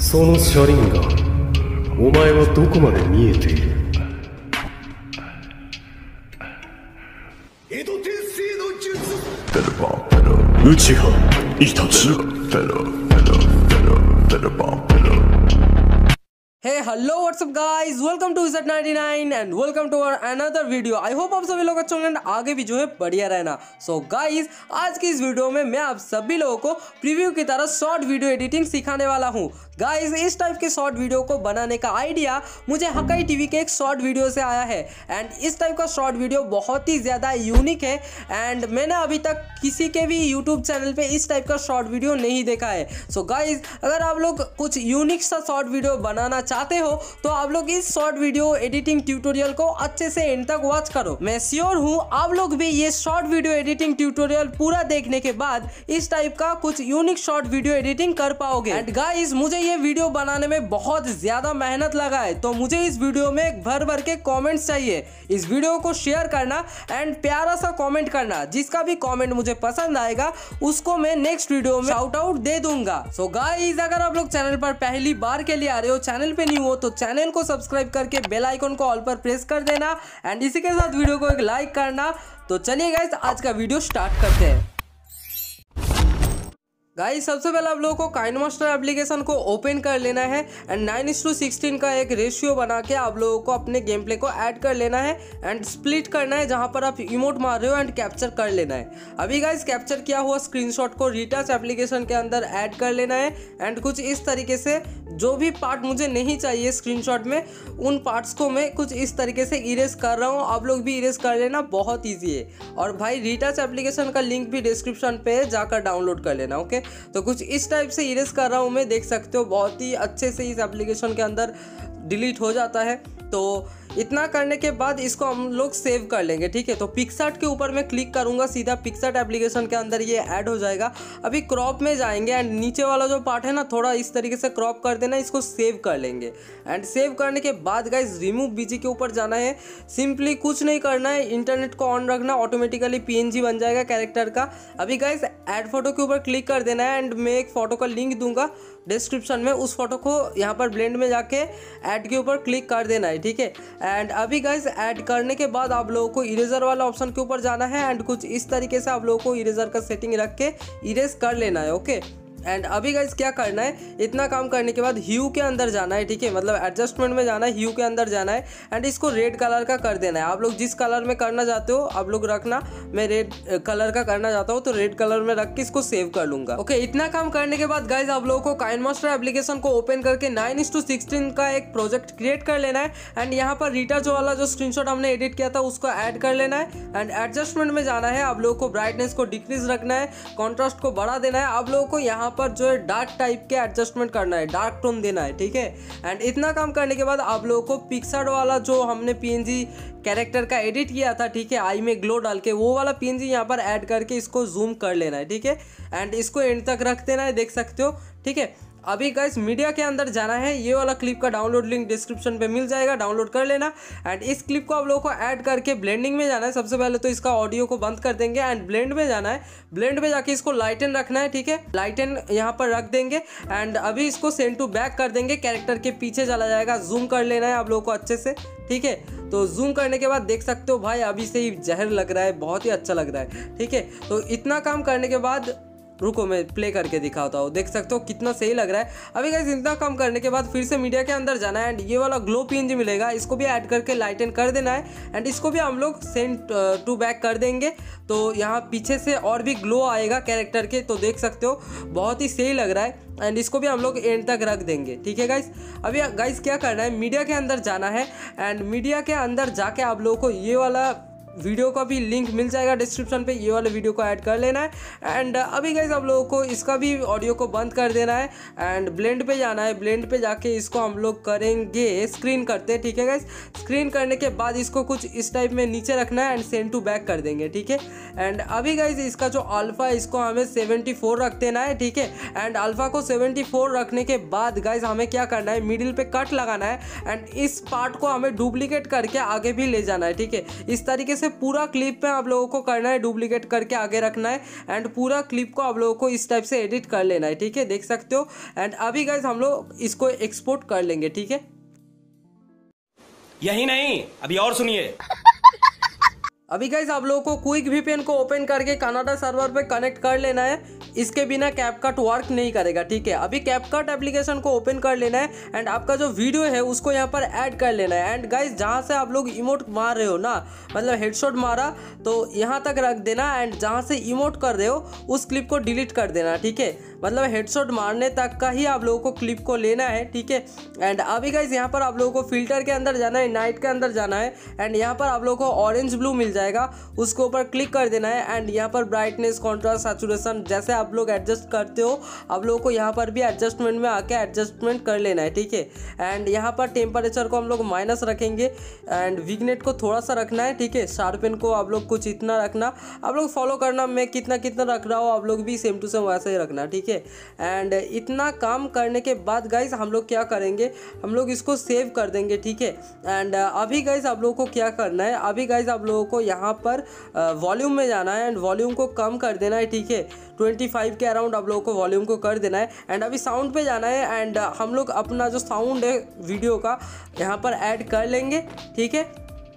その車輪がお前はどこまで見えている。 江戸天聖の術。 内葉イタチ。 Hey, hello, what's up guys? Welcome to Z99 and welcome to our another video. I hope आप सभी लोग अच्छे होंगे, आगे भी जो है बढ़िया रहना. So guys, आज की इस वीडियो में मैं आप सभी लोगों को प्रीव्यू की तरह शॉर्ट वीडियो एडिटिंग सिखाने वाला हूँ. गाइज, इस टाइप के शॉर्ट वीडियो को बनाने का आइडिया मुझे हकाई टीवी के एक शॉर्ट वीडियो से आया है. एंड इस टाइप का शॉर्ट वीडियो बहुत ही ज़्यादा यूनिक है एंड मैंने अभी तक किसी के भी यूट्यूब चैनल पे इस टाइप का शॉर्ट वीडियो नहीं देखा है. सो गाइज, अगर आप लोग कुछ यूनिक सा शॉर्ट वीडियो बनाना चाहते हो तो आप लोग इस शॉर्ट वीडियो एडिटिंग ट्यूटोरियल को अच्छे से एंड तक वॉच करो. मैं श्योर हूँ आप लोग भी ये शॉर्ट वीडियो एडिटिंग ट्यूटोरियल पूरा देखने के बाद इस टाइप का कुछ यूनिक शॉर्ट वीडियो एडिटिंग कर पाओगे. एंड गाइज, मुझे ये वीडियो बनाने में बहुत ज्यादा मेहनत लगा है, तो मुझे इस वीडियो में भर भर के कमेंट्स चाहिए. इस वीडियो को शेयर करना एंड प्यारा सा कमेंट करना. जिसका भी कमेंट मुझे पसंद आएगा उसको मैं नेक्स्ट वीडियो में शाउट आउट दे दूंगा. सो गाइज, अगर आप लोग चैनल पर पहली बार के लिए आ रहे हो, चैनल पे न्यू हो तो चैनल को सब्सक्राइब करके बेल आइकन को ऑल पर प्रेस कर देना एंड इसी के साथ वीडियो को एक लाइक करना. तो चलिए गाइज, आज का वीडियो स्टार्ट करते हैं. गाइस, सबसे पहले आप लोगों को काइनमास्टर एप्लीकेशन को ओपन कर लेना है एंड 9:16 का एक रेशियो बना के आप लोगों को अपने गेम प्ले को ऐड कर लेना है एंड स्प्लिट करना है जहां पर आप इमोट मार रहे हो एंड कैप्चर कर लेना है. अभी गाइस, कैप्चर किया हुआ स्क्रीनशॉट को रीटच एप्लीकेशन के अंदर ऐड कर लेना है एंड कुछ इस तरीके से जो भी पार्ट मुझे नहीं चाहिए स्क्रीनशॉट में उन पार्ट्स को मैं कुछ इस तरीके से इरेज कर रहा हूँ. आप लोग भी इरेज कर लेना, बहुत ईजी है. और भाई, रीटच एप्लीकेशन का लिंक भी डिस्क्रिप्शन पे है, जाकर डाउनलोड कर लेना. ओके, तो कुछ इस टाइप से इरेज कर रहा हूँ मैं, देख सकते हो बहुत ही अच्छे से इस एप्लीकेशन के अंदर डिलीट हो जाता है. तो इतना करने के बाद इसको हम लोग सेव कर लेंगे. ठीक है, तो पिक्सआर्ट के ऊपर मैं क्लिक करूंगा, सीधा पिक्सआर्ट एप्लीकेशन के अंदर ये ऐड हो जाएगा. अभी क्रॉप में जाएंगे एंड नीचे वाला जो पार्ट है ना, थोड़ा इस तरीके से क्रॉप कर देना, इसको सेव कर लेंगे. एंड सेव करने के बाद गाइस, रिमूव बीजी के ऊपर जाना है. सिंपली कुछ नहीं करना है, इंटरनेट को ऑन रखना, ऑटोमेटिकली PNG बन जाएगा कैरेक्टर का. अभी गाइस, ऐड फोटो के ऊपर क्लिक कर देना है एंड मैं एक फोटो का लिंक दूंगा डिस्क्रिप्शन में. उस फोटो को यहाँ पर ब्लेंड में जाके ऐड के ऊपर क्लिक कर देना है. ठीक है, एंड अभी गाइस, ऐड करने के बाद आप लोगों को इरेजर वाला ऑप्शन के ऊपर जाना है एंड कुछ इस तरीके से आप लोगों को इरेजर का सेटिंग रख के इरेज कर लेना है. ओके, एंड अभी गाइस क्या करना है, इतना काम करने के बाद ह्यू के अंदर जाना है. ठीक है, मतलब एडजस्टमेंट में जाना है, ह्यू के अंदर जाना है एंड इसको रेड कलर का कर देना है. आप लोग जिस कलर में करना चाहते हो आप लोग रखना. मैं रेड कलर का करना चाहता हूँ तो रेड कलर में रख के इसको सेव कर लूंगा. ओके, इतना काम करने के बाद गाइस, आप लोगों को काइनमास्टर एप्लीकेशन को ओपन करके 9:16 का एक प्रोजेक्ट क्रिएट कर लेना है एंड यहाँ पर रीटच वाला जो स्क्रीनशॉट हमने एडिट किया था उसको ऐड कर लेना है एंड एडजस्टमेंट में जाना है. आप लोगों को ब्राइटनेस को डिक्रीज रखना है, कॉन्ट्रास्ट को बढ़ा देना है. आप लोगों को यहाँ पर जो है डार्क टाइप के एडजस्टमेंट करना है, डार्क टोन देना है. ठीक है, एंड इतना काम करने के बाद आप लोगों को पिक्सआर्ट वाला जो हमने PNG कैरेक्टर का एडिट किया था, ठीक है, आई में ग्लो डाल के, वो वाला PNG यहाँ पर ऐड करके इसको जूम कर लेना है. ठीक है, एंड इसको एंड तक रख देना है, देख सकते हो. ठीक है, अभी गाइस, मीडिया के अंदर जाना है. ये वाला क्लिप का डाउनलोड लिंक डिस्क्रिप्शन पे मिल जाएगा, डाउनलोड कर लेना. एंड इस क्लिप को आप लोगों को ऐड करके ब्लेंडिंग में जाना है. सबसे पहले तो इसका ऑडियो को बंद कर देंगे एंड ब्लेंड में जाना है. ब्लेंड में जाके इसको लाइटन रखना है. ठीक है, लाइटन यहाँ पर रख देंगे एंड अभी इसको सेंड टू बैक कर देंगे, कैरेक्टर के पीछे चला जाएगा. जूम कर लेना है आप लोगों को अच्छे से. ठीक है, तो जूम करने के बाद देख सकते हो भाई, अभी से ही जहर लग रहा है, बहुत ही अच्छा लग रहा है. ठीक है, तो इतना काम करने के बाद रुको मैं प्ले करके दिखाता हूँ, देख सकते हो कितना सही लग रहा है. अभी गाइस, इतना काम करने के बाद फिर से मीडिया के अंदर जाना है एंड ये वाला ग्लो PNG मिलेगा, इसको भी ऐड करके लाइटन कर देना है एंड इसको भी हम लोग सेंड टू बैक कर देंगे. तो यहाँ पीछे से और भी ग्लो आएगा कैरेक्टर के, तो देख सकते हो बहुत ही सही लग रहा है एंड इसको भी हम लोग एंड तक रख देंगे. ठीक है गाइस, अभी गाइस क्या करना है, मीडिया के अंदर जाना है एंड मीडिया के अंदर जाके आप लोगों को ये वाला वीडियो का भी लिंक मिल जाएगा डिस्क्रिप्शन पे, ये वाले वीडियो को ऐड कर लेना है. एंड अभी गाइस, आप लोगों को इसका भी ऑडियो को बंद कर देना है एंड ब्लेंड पे जाना है. ब्लेंड पे जाके इसको हम लोग करेंगे स्क्रीन करते हैं. ठीक है गाइस, स्क्रीन करने के बाद इसको कुछ इस टाइप में नीचे रखना है एंड सेंड टू बैक कर देंगे. ठीक है, एंड अभी गाइस, इसका जो अल्फा है इसको हमें 74 रख देना है. ठीक है, एंड अल्फा को 74 रखने के बाद गाइस, हमें क्या करना है, मिडिल पे कट लगाना है एंड इस पार्ट को हमें डुप्लीकेट करके आगे भी ले जाना है. ठीक है, इस तरीके से पूरा क्लिप में आप लोगों को करना है, डुप्लीकेट करके आगे रखना है एंड पूरा क्लिप को आप लोगों को इस टाइप से एडिट कर लेना है, ठीक है, देख सकते हो। एंड अभी गाइज हम लोग इसको एक्सपोर्ट कर लेंगे, ठीक है। यही नहीं, अभी और सुनिए। अभी गाइज आप लोगों को क्विक वीपीएन को ओपन करके कनाडा सर्वर पे कनेक्ट कर लेना है, इसके बिना कैपकट वर्क नहीं करेगा, ठीक है। अभी कैपकट एप्लीकेशन को ओपन कर लेना है एंड आपका जो वीडियो है उसको यहाँ पर ऐड कर लेना है। एंड गाइज जहाँ से आप लोग इमोट मार रहे हो ना, मतलब हेडशॉट मारा तो यहाँ तक रख देना एंड जहाँ से इमोट कर रहे हो उस क्लिप को डिलीट कर देना, ठीक है। मतलब हेडशॉट मारने तक का ही आप लोगों को क्लिप को लेना है, ठीक है। एंड अभी गाइज यहाँ पर आप लोगों को फिल्टर के अंदर जाना है, नाइट के अंदर जाना है एंड यहाँ पर आप लोगों को ऑरेंज ब्लू मिल जाएगा, उसके ऊपर क्लिक कर देना है। एंड यहाँ पर ब्राइटनेस, कॉन्ट्रास्ट, सैचुरेशन जैसे आप लोग एडजस्ट करते हो आप लोगों को यहाँ पर भी एडजस्टमेंट में आके एडजस्टमेंट कर लेना है, ठीक है। एंड यहाँ पर टेम्परेचर को हम लोग माइनस रखेंगे एंड विगनेट को थोड़ा सा रखना है, ठीक है। शार्पन को आप लोग कुछ इतना रखना, आप लोग फॉलो करना, मैं कितना कितना रख रहा हूँ आप लोग भी सेम टू सेम वैसे ही रखना, ठीक है। एंड इतना काम करने के बाद गाइज हम लोग क्या करेंगे, हम लोग इसको सेव कर देंगे, ठीक है। एंड अभी गाइज आप लोगों को क्या करना है, अभी गाइज आप लोगों को यहाँ पर वॉल्यूम में जाना है एंड वॉल्यूम को कम कर देना है, ठीक है। 25 के अराउंड आप लोगों को वॉल्यूम को कर देना है एंड अभी साउंड पे जाना है एंड हम लोग अपना जो साउंड है वीडियो का यहाँ पर ऐड कर लेंगे, ठीक है।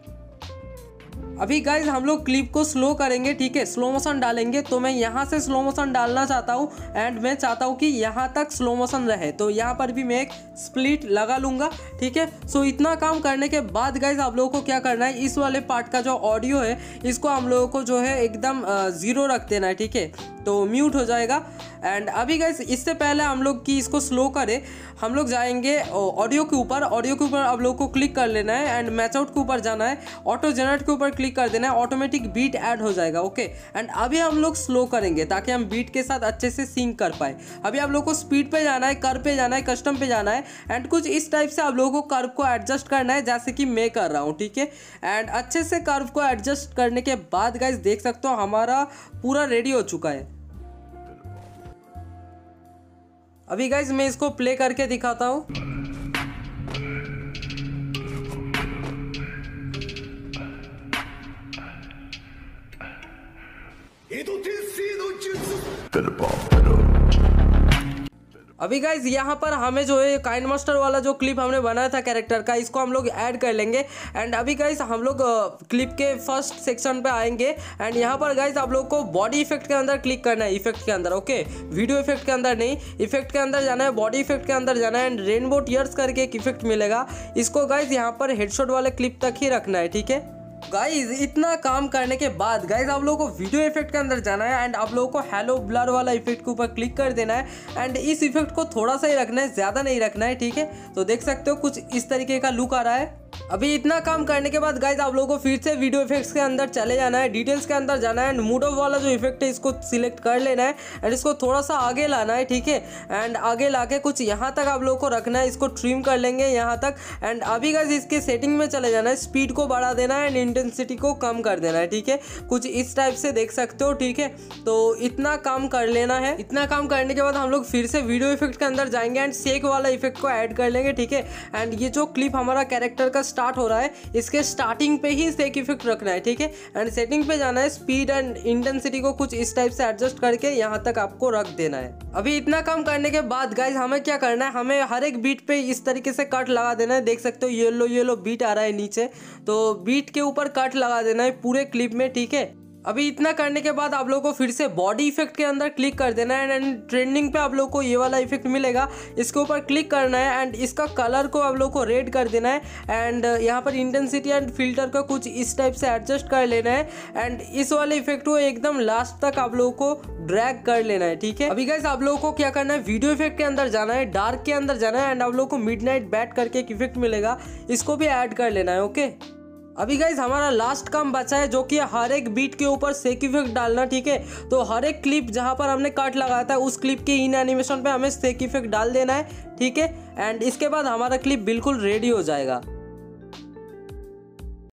अभी गाइज हम लोग क्लिप को स्लो करेंगे, ठीक है, स्लो मोशन डालेंगे। तो मैं यहाँ से स्लो मोशन डालना चाहता हूँ एंड मैं चाहता हूँ कि यहाँ तक स्लो मोशन रहे, तो यहाँ पर भी मैं एक स्प्लिट लगा लूँगा, ठीक है। सो इतना काम करने के बाद गाइज आप लोगों को क्या करना है, इस वाले पार्ट का जो ऑडियो है इसको हम लोगों को जो है एकदम 0 रख देना है, ठीक है, तो म्यूट हो जाएगा। एंड अभी गाइज इससे पहले हम लोग कि इसको स्लो करें, हम लोग जाएंगे ऑडियो के ऊपर, ऑडियो के ऊपर आप लोग को क्लिक कर लेना है एंड मैच आउट के ऊपर जाना है, ऑटो जनरेट के ऊपर क्लिक कर देना है, ऑटोमेटिक बीट ऐड हो जाएगा, ओके। एंड अभी हम लोग स्लो करेंगे ताकि हम बीट के साथ अच्छे से सिंक कर पाए। अभी आप लोग को स्पीड पे जाना है, कर पे जाना है, कस्टम पे जाना है एंड कुछ इस टाइप से आप लोगों को कर्व को एडजस्ट करना है जैसे कि मैं कर रहा हूँ, ठीक है। एंड अच्छे से कर्व को एडजस्ट करने के बाद गाइज देख सकते हो हमारा पूरा रेडी हो चुका है। अभी गाइज मैं इसको प्ले करके दिखाता हूँ। अभी गाइज यहाँ पर हमें जो है काइंड मास्टर वाला जो क्लिप हमने बनाया था कैरेक्टर का, इसको हम लोग ऐड कर लेंगे। एंड अभी गाइज हम लोग क्लिप के फर्स्ट सेक्शन पे आएंगे एंड यहाँ पर गाइज आप लोग को बॉडी इफेक्ट के अंदर क्लिक करना है, इफेक्ट के अंदर, ओके। वीडियो इफेक्ट के अंदर नहीं, इफेक्ट के अंदर जाना है, बॉडी इफेक्ट के अंदर जाना है एंड रेनबो टीयर्स करके एक इफेक्ट मिलेगा, इसको गाइज यहाँ पर हेडशॉट वाले क्लिप तक ही रखना है, ठीक है। गाइज इतना काम करने के बाद गाइज आप लोगों को वीडियो इफेक्ट के अंदर जाना है एंड आप लोगों को हेलो ब्लर वाला इफेक्ट के ऊपर क्लिक कर देना है एंड इस इफेक्ट को थोड़ा सा ही रखना है, ज़्यादा नहीं रखना है, ठीक है। तो देख सकते हो कुछ इस तरीके का लुक आ रहा है। अभी इतना काम करने के बाद गाइज आप लोगों को फिर से वीडियो इफेक्ट्स के अंदर चले जाना है, डिटेल्स के अंदर जाना है एंड मूड ऑफ वाला जो इफेक्ट है इसको सिलेक्ट कर लेना है एंड इसको थोड़ा सा आगे लाना है, ठीक है। एंड आगे लाके कुछ यहाँ तक आप लोगों को रखना है, इसको ट्रिम कर लेंगे यहाँ तक। एंड अभी गाइज इसके सेटिंग में चले जाना है, स्पीड को बढ़ा देना है एंड इंटेंसिटी को कम कर देना है, ठीक है, कुछ इस टाइप से देख सकते हो, ठीक है। तो इतना काम कर लेना है। इतना काम करने के बाद हम लोग फिर से वीडियो इफेक्ट के अंदर जाएंगे एंड शेक वाला इफेक्ट को ऐड कर लेंगे, ठीक है। एंड ये जो क्लिप हमारा कैरेक्टर का स्टार्ट हो रहा है इसके स्टार्टिंग पे ही शेक इफेक्ट रखना है, ठीक है। एंड सेटिंग पे जाना है, स्पीड एंड इंटेंसिटी को कुछ इस टाइप से एडजस्ट करके यहाँ तक आपको रख देना है। अभी इतना काम करने के बाद गाइज हमें क्या करना है, हमें हर एक बीट पे इस तरीके से कट लगा देना है, देख सकते हो येलो येलो बीट आ रहा है नीचे, तो बीट के ऊपर कट लगा देना है पूरे क्लिप में, ठीक है। अभी इतना करने के बाद आप लोगों को फिर से बॉडी इफेक्ट के अंदर क्लिक कर देना है एंड ट्रेंडिंग पे आप लोगों को ये वाला इफेक्ट मिलेगा, इसके ऊपर क्लिक करना है एंड इसका कलर को आप लोगों को रेड कर देना है एंड यहाँ पर इंटेंसिटी एंड फिल्टर को कुछ इस टाइप से एडजस्ट कर लेना है एंड इस वाले इफेक्ट को एकदम लास्ट तक आप लोगों को ड्रैग कर लेना है, ठीक है। अभी गाइस आप लोगों को क्या करना है, वीडियो इफेक्ट के अंदर जाना है, डार्क के अंदर जाना है एंड आप लोगों को मिडनाइट बैट करके एक इफेक्ट मिलेगा, इसको भी ऐड कर लेना है, ओके। अभी गाइज हमारा लास्ट काम बचा है जो कि हर एक बीट के ऊपर शेक इफेक्ट डालना, ठीक है। तो हर एक क्लिप जहां पर हमने कट लगाया था उस क्लिप के इन एनिमेशन पे हमें शेक इफेक्ट डाल देना है, ठीक है। एंड इसके बाद हमारा क्लिप बिल्कुल रेडी हो जाएगा।